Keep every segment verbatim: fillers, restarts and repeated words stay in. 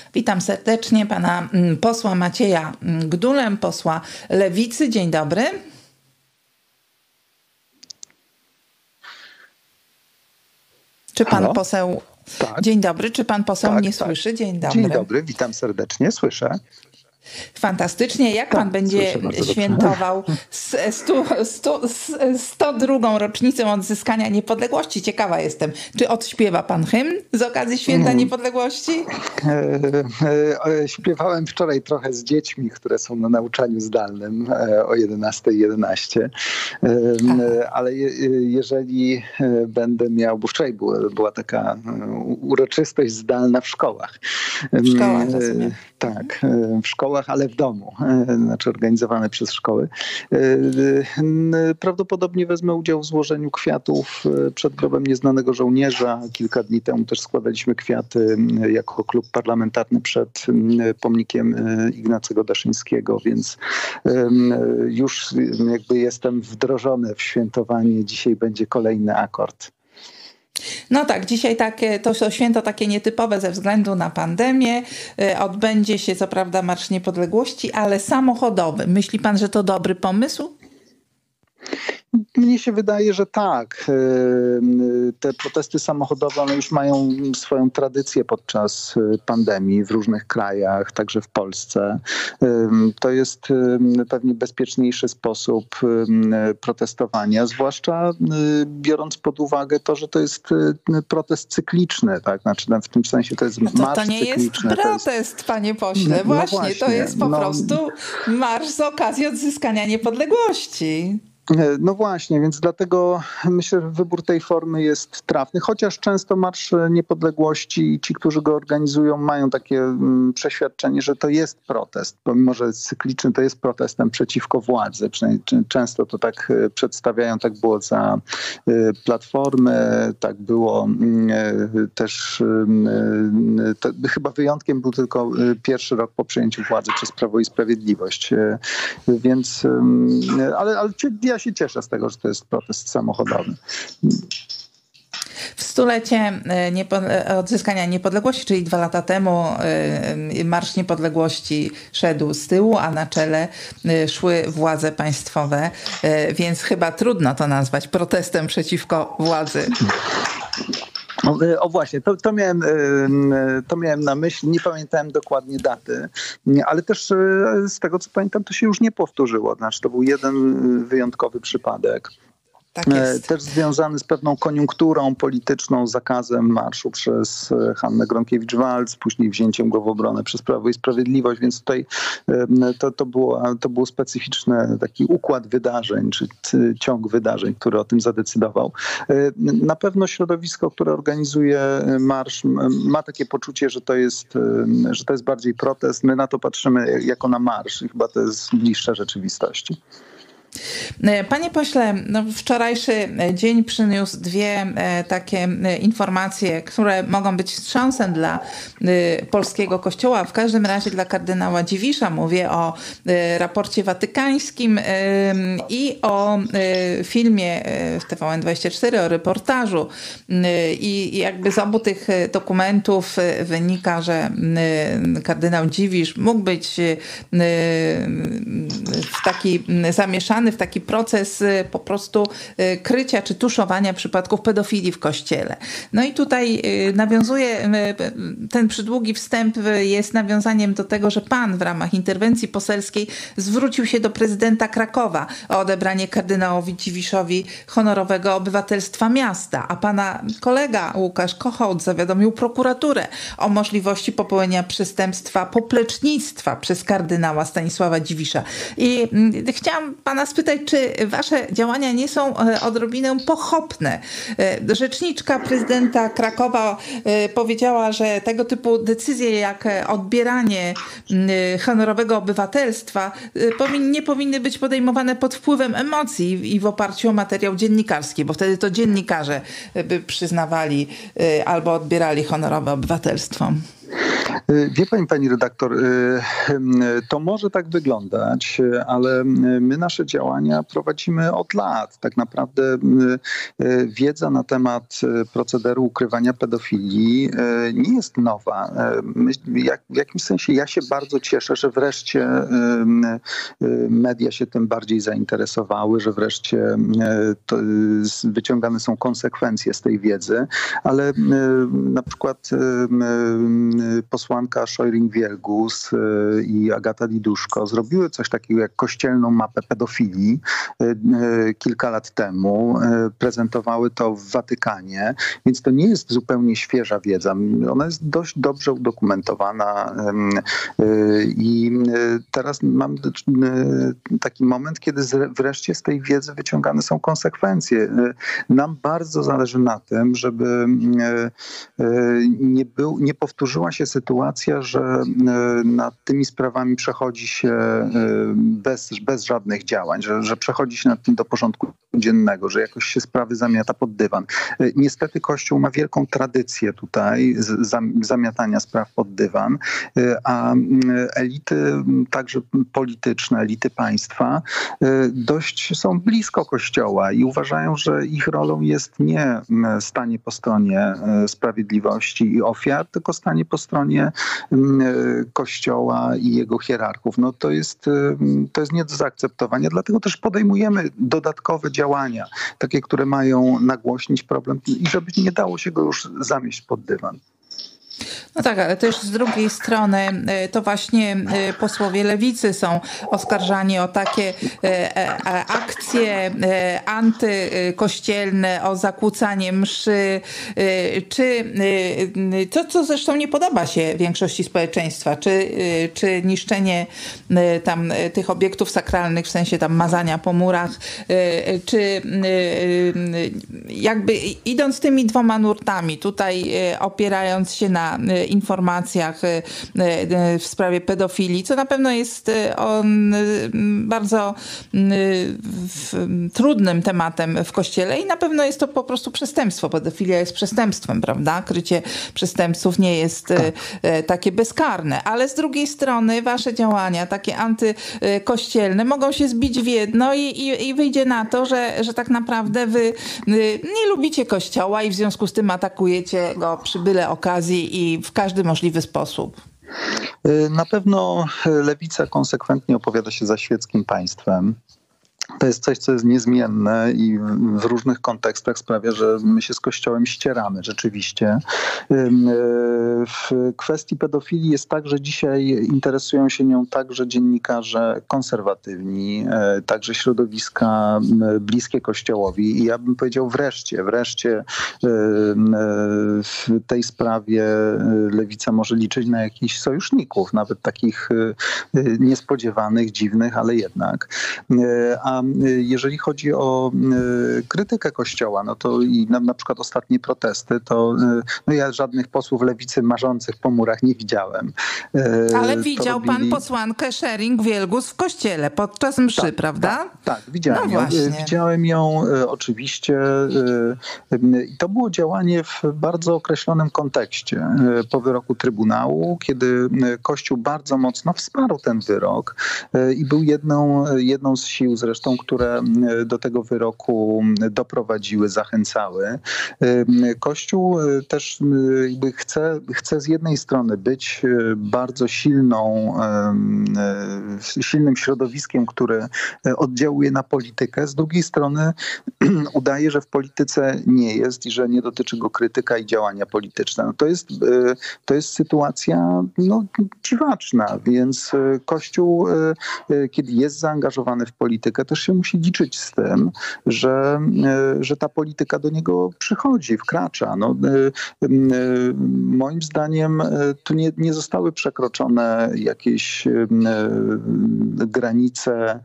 Witam serdecznie pana posła Macieja Gdulę, posła Lewicy. Dzień dobry. Czy pan Halo? poseł... Tak. Dzień dobry. Czy pan poseł Tak, mnie tak. słyszy? Dzień dobry. Dzień dobry, witam serdecznie, słyszę. Fantastycznie. Jak pan Tak, będzie słyszę bardzo świętował sto drugą rocznicę odzyskania niepodległości? Ciekawa jestem. Czy odśpiewa pan hymn z okazji Święta Niepodległości? E, e, śpiewałem wczoraj trochę z dziećmi, które są na nauczaniu zdalnym e, o jedenasta jedenaście. E, ale je, jeżeli będę miał, bo wczoraj była, była taka uroczystość zdalna w szkołach. W szkołach, rozumiem. Tak, w szkołach, ale w domu, znaczy organizowane przez szkoły. Prawdopodobnie wezmę udział w złożeniu kwiatów przed grobem nieznanego żołnierza. Kilka dni temu też składaliśmy kwiaty jako klub parlamentarny przed pomnikiem Ignacego Daszyńskiego, więc już jakby jestem wdrożony w świętowanie. Dzisiaj będzie kolejny akord. No tak, dzisiaj takie, to, to święto takie nietypowe ze względu na pandemię. Odbędzie się co prawda Marsz Niepodległości, ale samochodowy. Myśli pan, że to dobry pomysł? Mnie się wydaje, że tak. Te protesty samochodowe one już mają swoją tradycję podczas pandemii w różnych krajach, także w Polsce. To jest pewnie bezpieczniejszy sposób protestowania, zwłaszcza biorąc pod uwagę to, że to jest protest cykliczny, tak? Znaczy w tym sensie to jest no to, marsz to nie cykliczny. jest protest, jest... panie pośle. No właśnie, właśnie, to jest po no... prostu marsz z okazji odzyskania niepodległości. No właśnie, więc dlatego myślę, że wybór tej formy jest trafny, chociaż często Marsz Niepodległości i ci, którzy go organizują, mają takie mm, przeświadczenie, że to jest protest, pomimo że jest cykliczny, to jest protestem przeciwko władzy. Przynajmniej często to tak przedstawiają, tak było za y, Platformy, tak było y, też y, to, chyba wyjątkiem był tylko pierwszy rok po przejęciu władzy przez Prawo i Sprawiedliwość. Y, więc, y, ale, ale ja się cieszę z tego, że to jest protest samochodowy. W stulecie odzyskania niepodległości, czyli dwa lata temu, Marsz Niepodległości szedł z tyłu, a na czele szły władze państwowe, więc chyba trudno to nazwać protestem przeciwko władzy. O właśnie, to, to, miałem, to miałem na myśli, nie pamiętałem dokładnie daty, ale też z tego co pamiętam to się już nie powtórzyło, znaczy to był jeden wyjątkowy przypadek. Tak jest. Też związany z pewną koniunkturą polityczną, zakazem marszu przez Hannę Gronkiewicz-Waltz, później wzięciem go w obronę przez Prawo i Sprawiedliwość, więc tutaj to, to, było, to był specyficzny taki układ wydarzeń, czy ciąg wydarzeń, który o tym zadecydował. Na pewno środowisko, które organizuje marsz, ma takie poczucie, że to jest, że to jest bardziej protest. My na to patrzymy jako na marsz i chyba to jest bliższe rzeczywistości. Panie pośle, no wczorajszy dzień przyniósł dwie e, takie e, informacje, które mogą być wstrząsem dla e, polskiego kościoła, w każdym razie dla kardynała Dziwisza. Mówię o e, raporcie watykańskim e, i o e, filmie w T V N dwadzieścia cztery, o reportażu. E, I jakby z obu tych dokumentów wynika, że e, kardynał Dziwisz mógł być e, w taki zamieszany w taki proces po prostu krycia czy tuszowania przypadków pedofilii w Kościele. No i tutaj nawiązuje, ten przydługi wstęp jest nawiązaniem do tego, że pan w ramach interwencji poselskiej zwrócił się do prezydenta Krakowa o odebranie kardynałowi Dziwiszowi honorowego obywatelstwa miasta, a pana kolega Łukasz Kochout zawiadomił prokuraturę o możliwości popełnienia przestępstwa poplecznictwa przez kardynała Stanisława Dziwisza. I chciałam pana spytać, czy wasze działania nie są odrobinę pochopne? Rzeczniczka prezydenta Krakowa powiedziała, że tego typu decyzje jak odbieranie honorowego obywatelstwa nie powinny być podejmowane pod wpływem emocji i w oparciu o materiał dziennikarski, bo wtedy to dziennikarze by przyznawali albo odbierali honorowe obywatelstwo. Wie pani, pani redaktor, to może tak wyglądać, ale my nasze działania prowadzimy od lat. Tak naprawdę wiedza na temat procederu ukrywania pedofilii nie jest nowa. Jak, w jakimś sensie ja się bardzo cieszę, że wreszcie media się tym bardziej zainteresowały, że wreszcie to wyciągane są konsekwencje z tej wiedzy, ale na przykład posłanka Szojring-Wielgus i Agata Diduszko zrobiły coś takiego jak kościelną mapę pedofilii kilka lat temu. Prezentowały to w Watykanie, więc to nie jest zupełnie świeża wiedza. Ona jest dość dobrze udokumentowana i teraz mam taki moment, kiedy wreszcie z tej wiedzy wyciągane są konsekwencje. Nam bardzo zależy na tym, żeby nie, był, nie powtórzyła się sytuacja, że nad tymi sprawami przechodzi się bez, bez żadnych działań, że, że przechodzi się nad tym do porządku dziennego, że jakoś się sprawy zamiata pod dywan. Niestety Kościół ma wielką tradycję tutaj zamiatania spraw pod dywan, a elity, także polityczne, elity państwa dość są blisko Kościoła i uważają, że ich rolą jest nie stanie po stronie sprawiedliwości i ofiar, tylko stanie po stronie Kościoła i jego hierarchów. No to jest, to jest nie do zaakceptowania, dlatego też podejmujemy dodatkowe działania, takie, które mają nagłośnić problem i żeby nie dało się go już zamieść pod dywan. No tak, ale też z drugiej strony to właśnie posłowie lewicy są oskarżani o takie akcje antykościelne, o zakłócanie mszy, czy to, co zresztą nie podoba się większości społeczeństwa, czy, czy niszczenie tam tych obiektów sakralnych, w sensie tam mazania po murach, czy jakby idąc tymi dwoma nurtami, tutaj opierając się na informacjach w sprawie pedofilii, co na pewno jest on bardzo trudnym tematem w Kościele i na pewno jest to po prostu przestępstwo. Pedofilia jest przestępstwem, prawda? Krycie przestępców nie jest takie bezkarne, ale z drugiej strony wasze działania, takie antykościelne, mogą się zbić w jedno i, i, i wyjdzie na to, że, że tak naprawdę wy nie lubicie Kościoła i w związku z tym atakujecie go przy byle okazji i w każdy możliwy sposób. Na pewno lewica konsekwentnie opowiada się za świeckim państwem. To jest coś, co jest niezmienne i w różnych kontekstach sprawia, że my się z Kościołem ścieramy rzeczywiście. W kwestii pedofilii jest tak, że dzisiaj interesują się nią także dziennikarze konserwatywni, także środowiska bliskie Kościołowi i ja bym powiedział wreszcie, wreszcie w tej sprawie lewica może liczyć na jakichś sojuszników, nawet takich niespodziewanych, dziwnych, ale jednak. A jeżeli chodzi o krytykę Kościoła, no to i na, na przykład ostatnie protesty, to no ja żadnych posłów lewicy marzących po murach nie widziałem. Ale to widział robili... pan posłankę Szering-Wielgus w kościele podczas mszy, tak, prawda? Tak, tak widziałem no ją. Widziałem ją oczywiście i to było działanie w bardzo określonym kontekście. Po wyroku Trybunału, kiedy Kościół bardzo mocno wsparł ten wyrok i był jedną, jedną z sił zresztą, które do tego wyroku doprowadziły, zachęcały. Kościół też jakby chce, chce z jednej strony być bardzo silną, silnym środowiskiem, które oddziałuje na politykę, z drugiej strony udaje, że w polityce nie jest i że nie dotyczy go krytyka i działania polityczne. No to jest, to jest sytuacja no, dziwaczna, więc Kościół, kiedy jest zaangażowany w politykę, też się musi liczyć z tym, że, że ta polityka do niego przychodzi, wkracza. No, moim zdaniem tu nie, nie zostały przekroczone jakieś granice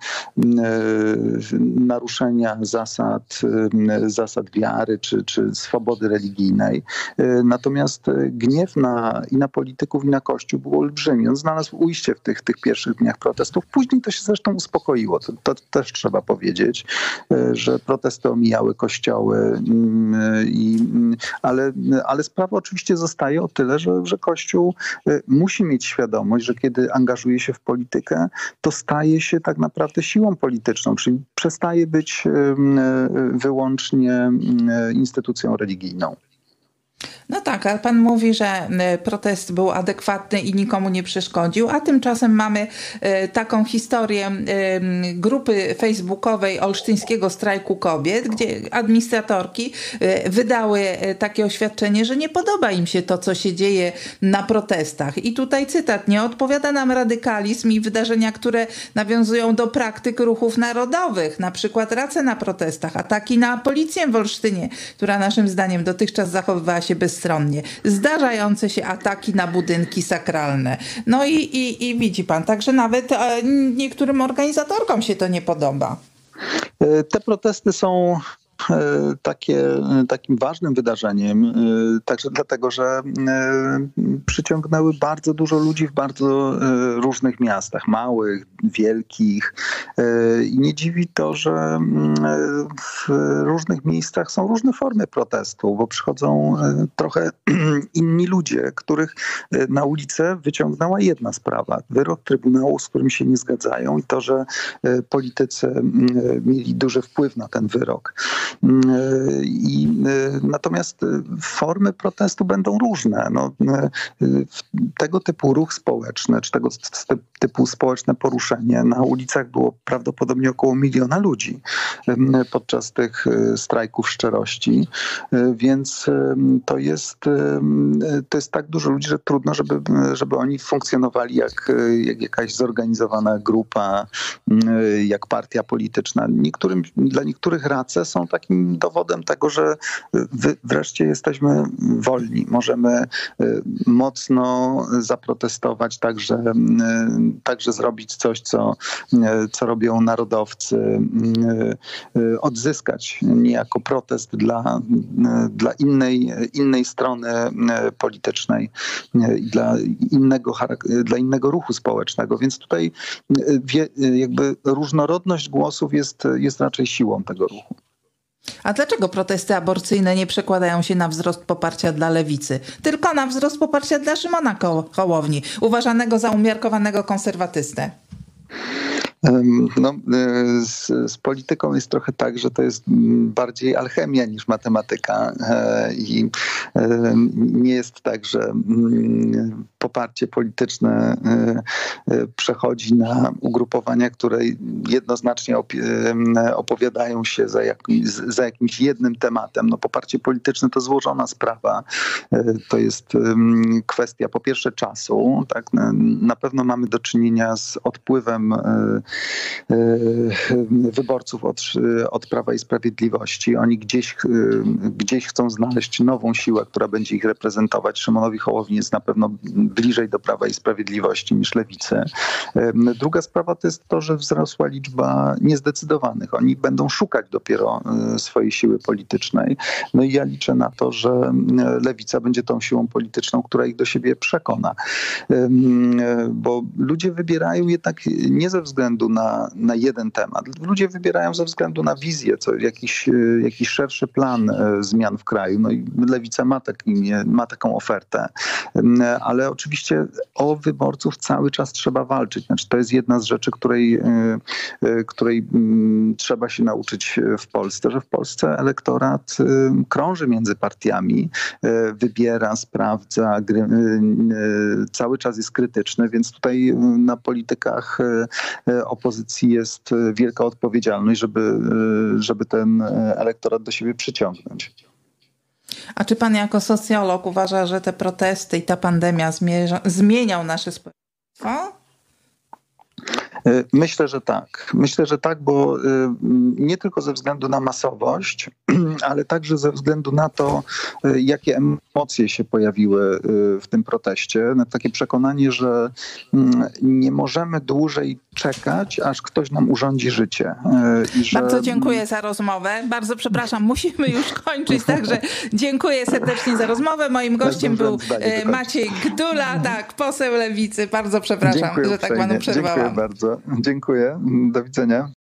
naruszenia zasad, zasad wiary czy, czy swobody religijnej. Natomiast gniew na, i na polityków, i na Kościół był olbrzymi. On znalazł ujście w tych, tych pierwszych dniach protestów. Później to się zresztą uspokoiło. To, to też trzeba powiedzieć, że protesty omijały kościoły, i, ale, ale sprawa oczywiście zostaje o tyle, że, że Kościół musi mieć świadomość, że kiedy angażuje się w politykę, to staje się tak naprawdę siłą polityczną, czyli przestaje być wyłącznie instytucją religijną. No tak, ale pan mówi, że protest był adekwatny i nikomu nie przeszkodził, a tymczasem mamy taką historię grupy facebookowej Olsztyńskiego Strajku Kobiet, gdzie administratorki wydały takie oświadczenie, że nie podoba im się to, co się dzieje na protestach. I tutaj cytat: nie odpowiada nam radykalizm i wydarzenia, które nawiązują do praktyk ruchów narodowych, na przykład race na protestach, ataki na policję w Olsztynie, która naszym zdaniem dotychczas zachowywała się bezstronnie, zdarzające się ataki na budynki sakralne. No i, i, i widzi pan, także nawet e, niektórym organizatorkom się to nie podoba. Te protesty są takie, takim ważnym wydarzeniem, także dlatego, że przyciągnęły bardzo dużo ludzi w bardzo różnych miastach, małych, wielkich. I nie dziwi to, że w różnych miejscach są różne formy protestu, bo przychodzą trochę inni ludzie, których na ulicę wyciągnęła jedna sprawa. Wyrok Trybunału, z którym się nie zgadzają, i to, że politycy mieli duży wpływ na ten wyrok. I, natomiast formy protestu będą różne. No, tego typu ruch społeczny, czy tego typu społeczne poruszenie na ulicach było prawdopodobnie około miliona ludzi podczas tych strajków szczerości, więc to jest, to jest tak dużo ludzi, że trudno, żeby, żeby oni funkcjonowali jak, jak jakaś zorganizowana grupa, jak partia polityczna. Niektórym, dla niektórych race są takim dowodem tego, że wreszcie jesteśmy wolni. Możemy mocno zaprotestować, także, także zrobić coś, co, co robią narodowcy, odzyskać niejako protest dla, dla innej, innej strony politycznej, dla innego, dla innego ruchu społecznego. Więc tutaj jakby różnorodność głosów jest, jest raczej siłą tego ruchu. A dlaczego protesty aborcyjne nie przekładają się na wzrost poparcia dla lewicy, tylko na wzrost poparcia dla Szymona Hołowni, uważanego za umiarkowanego konserwatystę? No, z, z polityką jest trochę tak, że to jest bardziej alchemia niż matematyka i nie jest tak, że poparcie polityczne przechodzi na ugrupowania, które jednoznacznie opowiadają się za, jak, za jakimś jednym tematem. No, poparcie polityczne to złożona sprawa. To jest kwestia po pierwsze czasu. Tak? Na pewno mamy do czynienia z odpływem wyborców od, od Prawa i Sprawiedliwości. Oni gdzieś, gdzieś chcą znaleźć nową siłę, która będzie ich reprezentować. Szymonowi Hołowni jest na pewno bliżej do Prawa i Sprawiedliwości niż Lewicy. Druga sprawa to jest to, że wzrosła liczba niezdecydowanych. Oni będą szukać dopiero swojej siły politycznej. No i ja liczę na to, że Lewica będzie tą siłą polityczną, która ich do siebie przekona. Bo ludzie wybierają jednak nie ze względu na, na jeden temat. Ludzie wybierają ze względu na wizję, co, jakiś, jakiś szerszy plan zmian w kraju. No i Lewica ma, taki, ma taką ofertę. Ale oczywiście o wyborców cały czas trzeba walczyć. Znaczy, to jest jedna z rzeczy, której, której trzeba się nauczyć w Polsce, że w Polsce elektorat krąży między partiami, wybiera, sprawdza, cały czas jest krytyczny, więc tutaj na politykach opozycji jest wielka odpowiedzialność, żeby, żeby ten elektorat do siebie przyciągnąć. A czy pan jako socjolog uważa, że te protesty i ta pandemia zmierza, zmienią nasze społeczeństwo? Myślę, że tak. Myślę, że tak, bo nie tylko ze względu na masowość, ale także ze względu na to, jakie emocje się pojawiły w tym proteście. Takie przekonanie, że nie możemy dłużej czekać, aż ktoś nam urządzi życie. I że... Bardzo dziękuję za rozmowę. Bardzo przepraszam, musimy już kończyć, także dziękuję serdecznie za rozmowę. Moim gościem był Maciej Gdula, tak, poseł Lewicy. Bardzo przepraszam, dziękuję że tak panu przerwałam. Dziękuję bardzo. Dziękuję. Do widzenia.